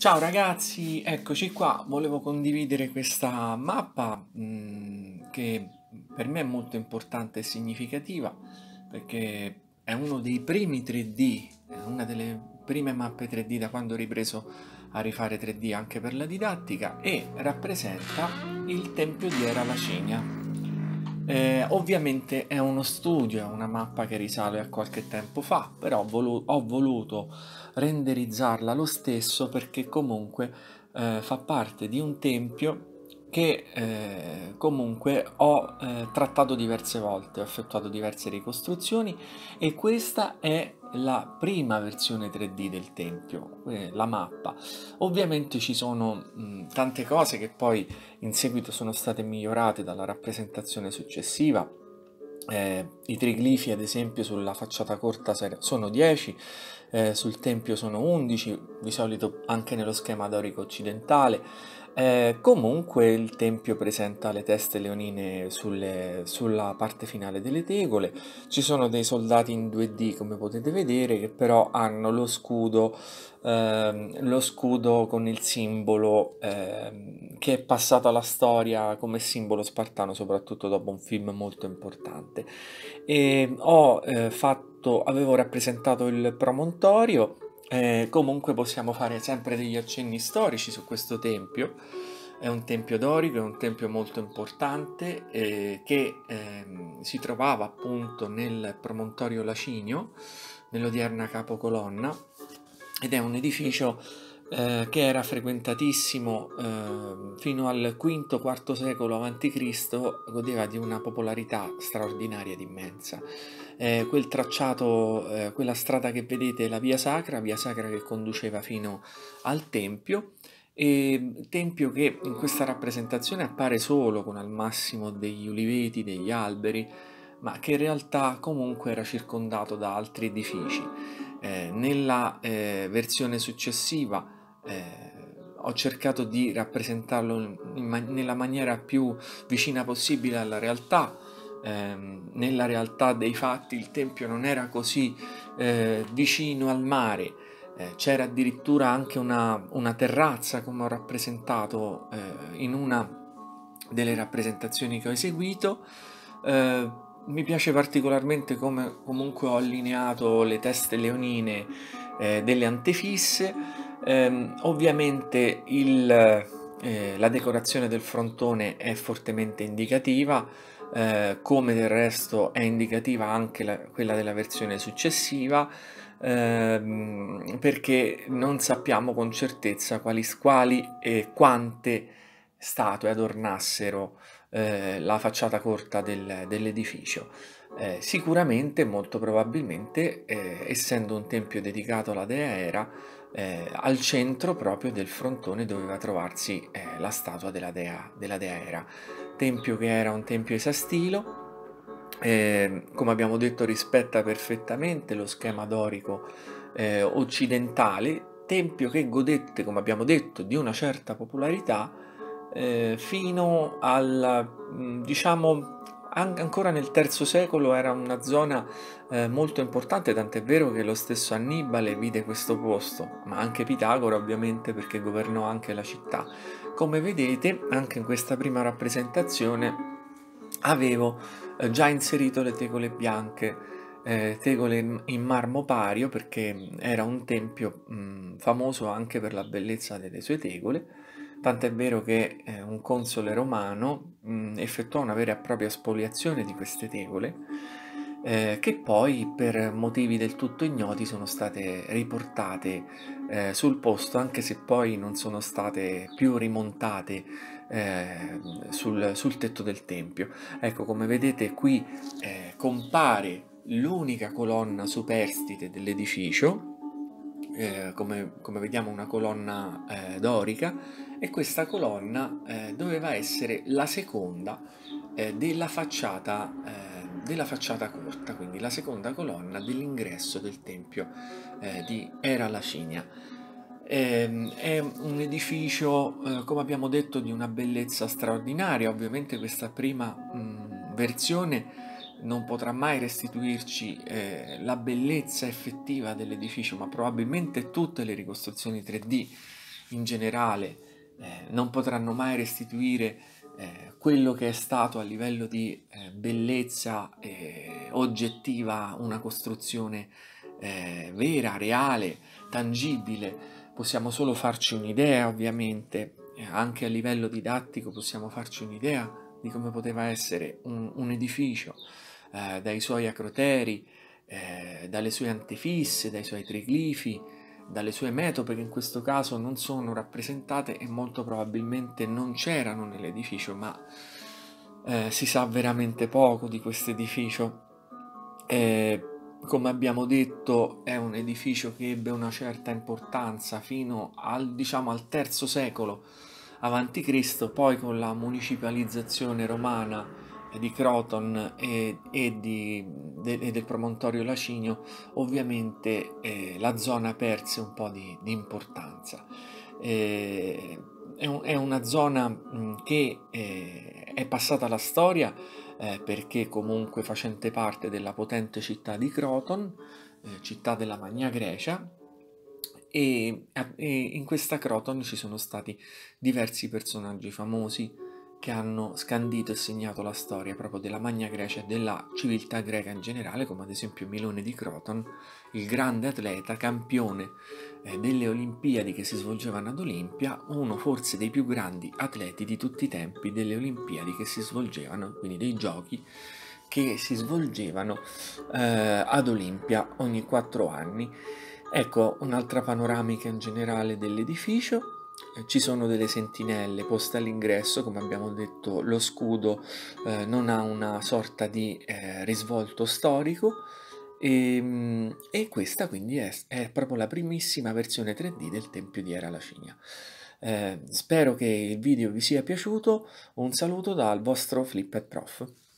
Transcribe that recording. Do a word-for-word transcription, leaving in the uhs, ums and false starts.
Ciao ragazzi, eccoci qua. Volevo condividere questa mappa mh, che per me è molto importante e significativa perché è uno dei primi tre D, è una delle prime mappe tre D da quando ho ripreso a rifare tre D anche per la didattica e rappresenta il Tempio di Era Lacinia. Eh, ovviamente è uno studio, è una mappa che risale a qualche tempo fa, però ho, volu- ho voluto renderizzarla lo stesso perché comunque eh, fa parte di un tempio che eh, comunque ho eh, trattato diverse volte, ho effettuato diverse ricostruzioni e questa è la prima versione tre D del tempio, eh, la mappa. Ovviamente ci sono mh, tante cose che poi in seguito sono state migliorate dalla rappresentazione successiva. Eh, I triglifi, ad esempio, sulla facciata corta sono dieci, eh, sul tempio sono undici, di solito anche nello schema dorico occidentale. Eh, comunque il tempio presenta le teste leonine sulle- sulla parte finale delle tegole. Ci sono dei soldati in due D, come potete vedere, che però hanno lo scudo ehm, lo scudo con il simbolo ehm, che è passato alla storia come simbolo spartano, soprattutto dopo un film molto importante. E ho eh, fatto, avevo rappresentato il promontorio. Eh, comunque possiamo fare sempre degli accenni storici su questo tempio. È un tempio dorico, è un tempio molto importante eh, che ehm, si trovava appunto nel promontorio Lacinio, nell'odierna Capocolonna, ed è un edificio eh, che era frequentatissimo eh, fino al quinto-quarto secolo avanti Cristo, godeva di una popolarità straordinaria ed immensa. Eh, quel tracciato, eh, quella strada che vedete è la Via Sacra, Via Sacra che conduceva fino al Tempio, e Tempio che in questa rappresentazione appare solo con al massimo degli uliveti, degli alberi, ma che in realtà comunque era circondato da altri edifici. Eh, nella eh, versione successiva eh, ho cercato di rappresentarlo in ma- nella maniera più vicina possibile alla realtà. Ehm, nella realtà dei fatti il tempio non era così eh, vicino al mare, eh, c'era addirittura anche una, una terrazza come ho rappresentato eh, in una delle rappresentazioni che ho eseguito. Eh, Mi piace particolarmente come comunque ho allineato le teste leonine eh, delle antefisse. Ehm, ovviamente il, eh, la decorazione del frontone è fortemente indicativa, eh, come del resto è indicativa anche la- quella della versione successiva, ehm, perché non sappiamo con certezza quali, quali e quante statue adornassero eh, la facciata corta del- dell'edificio. Eh, sicuramente, molto probabilmente, eh, essendo un tempio dedicato alla dea Era, eh, al centro proprio del frontone doveva trovarsi eh, la statua della dea, della dea Era. Tempio che era un tempio esastilo, eh, come abbiamo detto rispetta perfettamente lo schema dorico eh, occidentale, tempio che godette, come abbiamo detto, di una certa popolarità eh, fino al, mh, diciamo, an- ancora nel terzo secolo era una zona eh, molto importante, tant'è vero che lo stesso Annibale vide questo posto, ma anche Pitagora ovviamente perché governò anche la città. Come vedete, anche in questa prima rappresentazione avevo eh, già inserito le tegole bianche, eh, tegole in in marmo pario perché mh, era un tempio mh, famoso anche per la bellezza delle sue tegole, tant'è vero che eh, un console romano mh, effettuò una vera e propria spoliazione di queste tegole, eh, che poi per motivi del tutto ignoti sono state riportate eh, sul posto, anche se poi non sono state più rimontate eh, sul, sul tetto del tempio. Ecco, come vedete qui eh, compare l'unica colonna superstite dell'edificio, eh, come, come vediamo una colonna eh, dorica, e questa colonna eh, doveva essere la seconda eh, della facciata, eh, della facciata corta, quindi la seconda colonna dell'ingresso del tempio eh, di Era Lacinia. Ehm, È un edificio, eh, come abbiamo detto, di una bellezza straordinaria. Ovviamente questa prima mh, versione non potrà mai restituirci eh, la bellezza effettiva dell'edificio, ma probabilmente tutte le ricostruzioni tre D in generale eh, non potranno mai restituire eh, quello che è stato a livello di eh, bellezza eh, oggettiva, una costruzione eh, vera, reale, tangibile. Possiamo solo farci un'idea, ovviamente, eh, anche a livello didattico possiamo farci un'idea di come poteva essere un, un edificio, eh, dai suoi acroteri, eh, dalle sue antefisse, dai suoi triglifi, dalle sue metope che in questo caso non sono rappresentate e molto probabilmente non c'erano nell'edificio, ma eh, si sa veramente poco di questo edificio. Eh, come abbiamo detto, è un edificio che ebbe una certa importanza fino al, diciamo, al terzo secolo avanti Cristo, poi con la municipalizzazione romana di Croton e, e, di, de, e del promontorio lacinio, ovviamente eh, la zona perse un po' di, di importanza. Eh, è, un, è, una zona mh, che eh, è passata alla storia eh, perché comunque facente parte della potente città di Croton, eh, città della Magna Grecia, e, e in questa Croton ci sono stati diversi personaggi famosi che hanno scandito e segnato la storia proprio della Magna Grecia e della civiltà greca in generale, come ad esempio Milone di Croton, il grande atleta, campione eh, delle Olimpiadi che si svolgevano ad Olimpia, uno forse dei più grandi atleti di tutti i tempi delle Olimpiadi che si svolgevano, quindi dei giochi che si svolgevano eh, ad Olimpia ogni quattro anni. Ecco un'altra panoramica in generale dell'edificio. Eh, ci sono delle sentinelle poste all'ingresso, come abbiamo detto lo scudo eh, non ha una sorta di eh, risvolto storico e, e questa quindi è, è proprio la primissima versione tre D del Tempio di Era Lacinia. Eh, spero che il video vi sia piaciuto, un saluto dal vostro Flipped Prof.